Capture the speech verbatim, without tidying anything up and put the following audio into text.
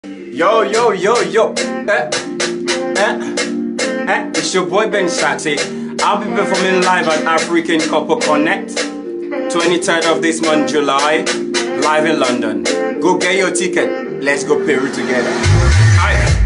Yo, yo, yo, yo. Eh, eh, eh. It's your boy Ben Saxxy. I'll be performing live at African Couple Connect, twenty-third of this month, July, live in London. Go get your ticket. Let's go Peru together. Aye.